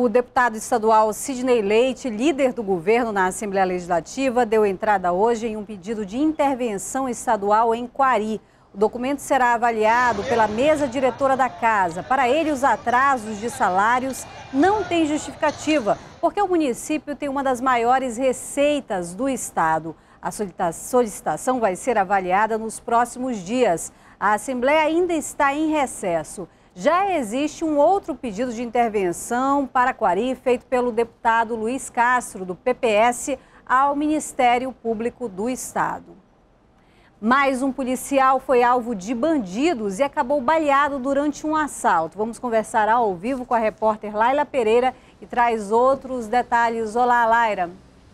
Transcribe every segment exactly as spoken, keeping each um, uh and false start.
O deputado estadual Sidney Leite, líder do governo na Assembleia Legislativa, deu entrada hoje em um pedido de intervenção estadual em Quari. O documento será avaliado pela mesa diretora da casa. Para ele, os atrasos de salários não têm justificativa, porque o município tem uma das maiores receitas do estado. A solicitação vai ser avaliada nos próximos dias. A Assembleia ainda está em recesso. Já existe um outro pedido de intervenção para Quari, feito pelo deputado Luiz Castro, do P P S, ao Ministério Público do Estado. Mais um policial foi alvo de bandidos e acabou baleado durante um assalto. Vamos conversar ao vivo com a repórter Laila Pereira, que traz outros detalhes. Olá, Laira.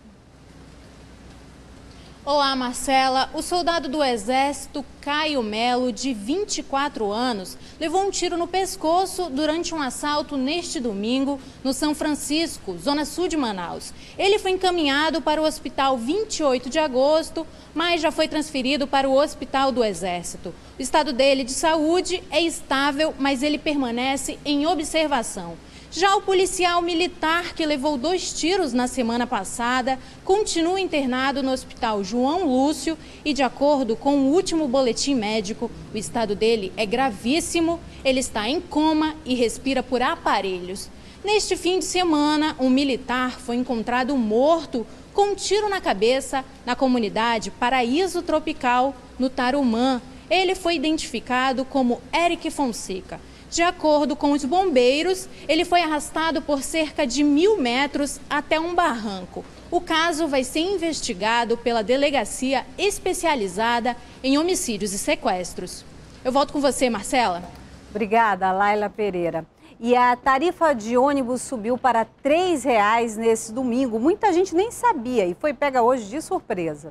Olá, Marcela. O soldado do Exército, Caio Melo, de vinte e quatro anos, levou um tiro no pescoço durante um assalto neste domingo no São Francisco, zona sul de Manaus. Ele foi encaminhado para o Hospital vinte e oito de agosto, mas já foi transferido para o Hospital do Exército. O estado dele de saúde é estável, mas ele permanece em observação. Já o policial militar que levou dois tiros na semana passada continua internado no Hospital João Lúcio e, de acordo com o último boletim médico, o estado dele é gravíssimo, ele está em coma e respira por aparelhos. Neste fim de semana, um militar foi encontrado morto com um tiro na cabeça na comunidade Paraíso Tropical, no Tarumã. Ele foi identificado como Eric Fonseca. De acordo com os bombeiros, ele foi arrastado por cerca de mil metros até um barranco. O caso vai ser investigado pela Delegacia Especializada em Homicídios e Sequestros. Eu volto com você, Marcela. Obrigada, Laila Pereira. E a tarifa de ônibus subiu para três reais nesse domingo. Muita gente nem sabia e foi pega hoje de surpresa.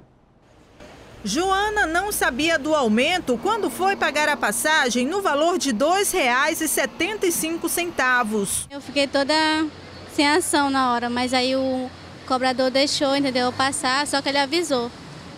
Joana não sabia do aumento quando foi pagar a passagem no valor de dois reais e setenta e cinco centavos. Eu fiquei toda sem ação na hora, mas aí o cobrador deixou, entendeu, eu passar, só que ele avisou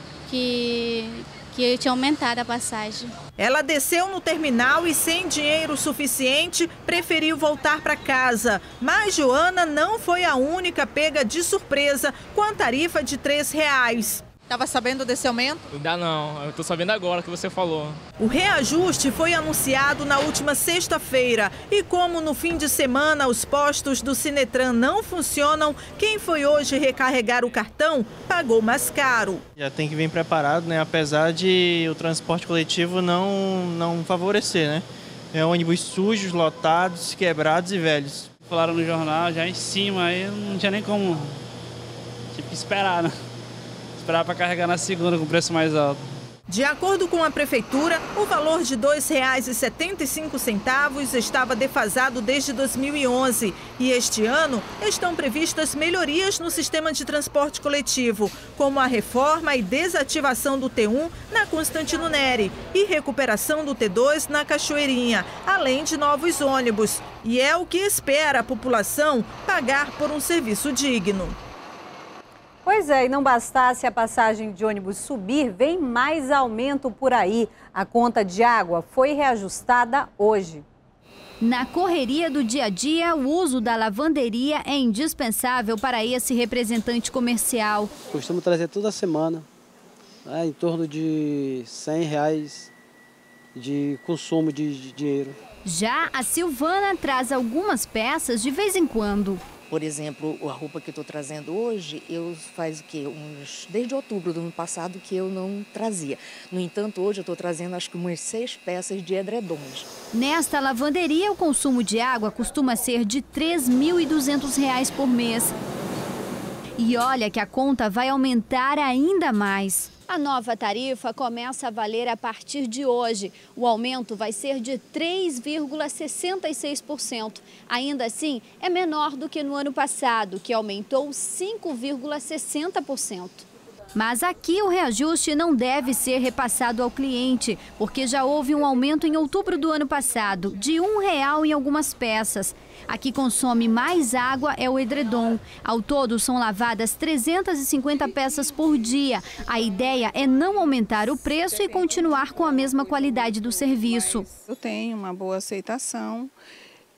que, que tinha aumentado a passagem. Ela desceu no terminal e, sem dinheiro suficiente, preferiu voltar para casa. Mas Joana não foi a única pega de surpresa com a tarifa de três reais. Estava sabendo desse aumento? Ainda não, eu estou sabendo agora que você falou. O reajuste foi anunciado na última sexta-feira e como no fim de semana os postos do Sinetran não funcionam, quem foi hoje recarregar o cartão pagou mais caro. Já tem que vir preparado, né? Apesar de o transporte coletivo não, não favorecer, né? É ônibus sujos, lotados, quebrados e velhos. Falaram no jornal já em cima, aí não tinha nem como, tipo, esperar, né? Esperar para carregar na segunda com preço mais alto. De acordo com a prefeitura, o valor de dois reais e setenta e cinco centavos estava defasado desde dois mil e onze. E este ano estão previstas melhorias no sistema de transporte coletivo, como a reforma e desativação do T um na Constantino Neri e recuperação do T dois na Cachoeirinha, além de novos ônibus. E é o que espera a população pagar por um serviço digno. Pois é, e não bastasse a passagem de ônibus subir, vem mais aumento por aí. A conta de água foi reajustada hoje. Na correria do dia a dia, o uso da lavanderia é indispensável para esse representante comercial. Costumo trazer toda semana, né, em torno de cem reais de consumo de, de dinheiro. Já a Silvana traz algumas peças de vez em quando. Por exemplo, a roupa que eu estou trazendo hoje, eu faz o quê? Uns, desde outubro do ano passado que eu não trazia. No entanto, hoje eu estou trazendo acho que umas seis peças de edredons. Nesta lavanderia, o consumo de água costuma ser de três mil e duzentos reais por mês. E olha que a conta vai aumentar ainda mais. A nova tarifa começa a valer a partir de hoje. O aumento vai ser de três vírgula sessenta e seis por cento. Ainda assim, é menor do que no ano passado, que aumentou cinco vírgula sessenta por cento. Mas aqui o reajuste não deve ser repassado ao cliente, porque já houve um aumento em outubro do ano passado, de um real em algumas peças. A que consome mais água é o edredom. Ao todo, são lavadas trezentas e cinquenta peças por dia. A ideia é não aumentar o preço e continuar com a mesma qualidade do serviço. Eu tenho uma boa aceitação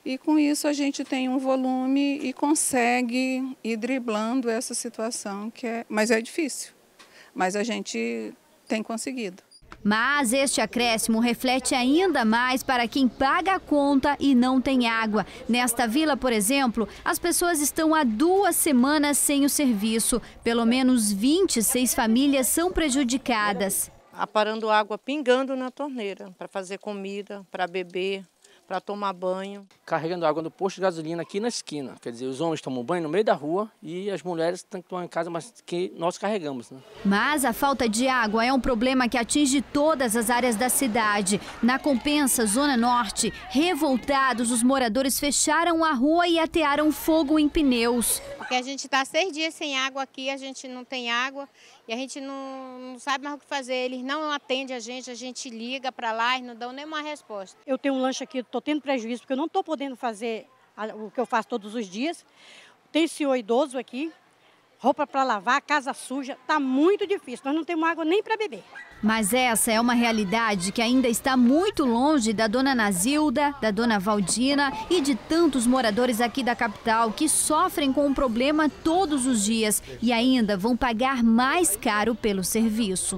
E com isso a gente tem um volume e consegue ir driblando essa situação, que é, mas é difícil, mas a gente tem conseguido. Mas este acréscimo reflete ainda mais para quem paga a conta e não tem água. Nesta vila, por exemplo, as pessoas estão há duas semanas sem o serviço. Pelo menos vinte e seis famílias são prejudicadas. Aparando água pingando na torneira para fazer comida, para beber, para tomar banho. Carregando água no posto de gasolina aqui na esquina. Quer dizer, os homens tomam banho no meio da rua e as mulheres têm que tomar em casa, mas que nós carregamos, né? Mas a falta de água é um problema que atinge todas as áreas da cidade. Na Compensa, Zona Norte, revoltados, os moradores fecharam a rua e atearam fogo em pneus. Porque a gente está seis dias sem água aqui, a gente não tem água e a gente não, não sabe mais o que fazer. Eles não atendem a gente, a gente liga para lá e não dão nenhuma resposta. Eu tenho um lanche aqui, estou tendo prejuízo porque eu não estou podendo fazer o que eu faço todos os dias. Tem senhor idoso aqui, roupa para lavar, casa suja, está muito difícil. Nós não temos água nem para beber. Mas essa é uma realidade que ainda está muito longe da dona Nazilda, da dona Valdina e de tantos moradores aqui da capital que sofrem com o problema todos os dias e ainda vão pagar mais caro pelo serviço.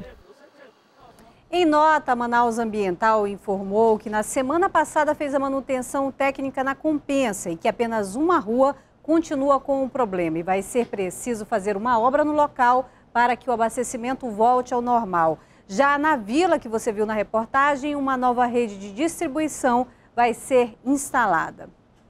Em nota, a Manaus Ambiental informou que na semana passada fez a manutenção técnica na Compensa e que apenas uma rua continua com o problema e vai ser preciso fazer uma obra no local para que o abastecimento volte ao normal. Já na vila que você viu na reportagem, uma nova rede de distribuição vai ser instalada.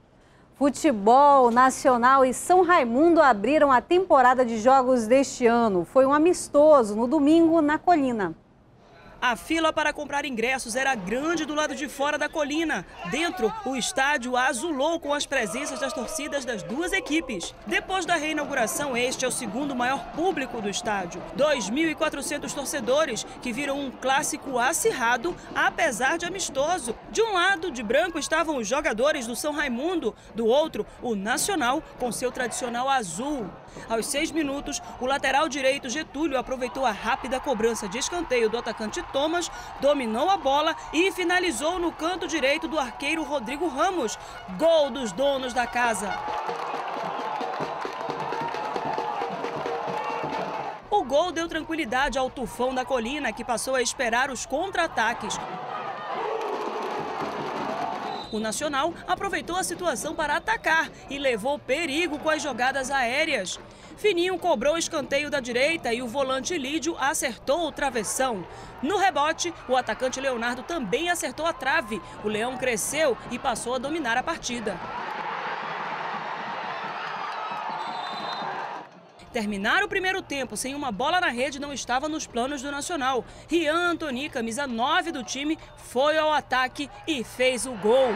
Futebol Nacional e São Raimundo abriram a temporada de jogos deste ano. Foi um amistoso no domingo na Colina. A fila para comprar ingressos era grande do lado de fora da Colina. Dentro, o estádio azulou com as presenças das torcidas das duas equipes. Depois da reinauguração, este é o segundo maior público do estádio. dois mil e quatrocentos torcedores que viram um clássico acirrado, apesar de amistoso. De um lado, de branco, estavam os jogadores do São Raimundo. Do outro, o Nacional, com seu tradicional azul. Aos seis minutos, o lateral direito Getúlio aproveitou a rápida cobrança de escanteio do atacante Thomas, dominou a bola e finalizou no canto direito do arqueiro Rodrigo Ramos. Gol dos donos da casa. O gol deu tranquilidade ao Tufão da Colina, que passou a esperar os contra-ataques. O Nacional aproveitou a situação para atacar e levou perigo com as jogadas aéreas. Fininho cobrou o escanteio da direita e o volante Lídio acertou o travessão. No rebote, o atacante Leonardo também acertou a trave. O Leão cresceu e passou a dominar a partida. Terminar o primeiro tempo sem uma bola na rede não estava nos planos do Nacional. Rian Antoni, camisa nove do time, foi ao ataque e fez o gol.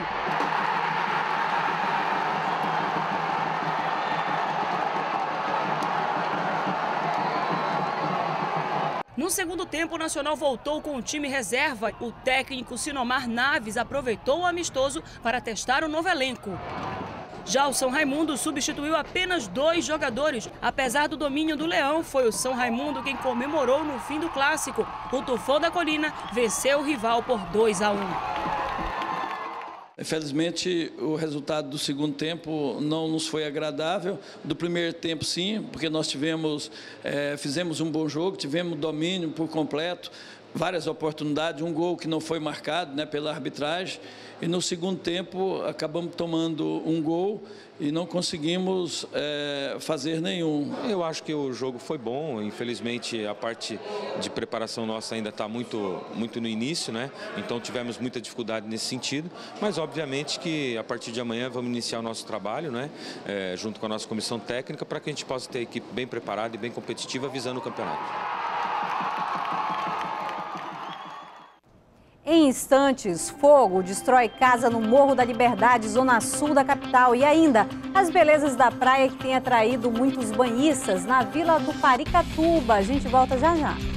No segundo tempo, o Nacional voltou com o time reserva. O técnico Sinomar Naves aproveitou o amistoso para testar o novo elenco. Já o São Raimundo substituiu apenas dois jogadores. Apesar do domínio do Leão, foi o São Raimundo quem comemorou no fim do clássico. O Tufão da Colina venceu o rival por dois a um. Infelizmente, o resultado do segundo tempo não nos foi agradável. Do primeiro tempo, sim, porque nós tivemos, é, fizemos um bom jogo, tivemos domínio por completo, várias oportunidades, um gol que não foi marcado, né, pela arbitragem. E no segundo tempo acabamos tomando um gol e não conseguimos é, fazer nenhum. Eu acho que o jogo foi bom, infelizmente a parte de preparação nossa ainda está muito, muito no início, né? Então tivemos muita dificuldade nesse sentido, mas obviamente que a partir de amanhã vamos iniciar o nosso trabalho, né? É, junto com a nossa comissão técnica, para que a gente possa ter a equipe bem preparada e bem competitiva visando o campeonato. Em instantes, fogo destrói casa no Morro da Liberdade, zona sul da capital. E ainda, as belezas da praia que tem atraído muitos banhistas na Vila do Paricatuba. A gente volta já já.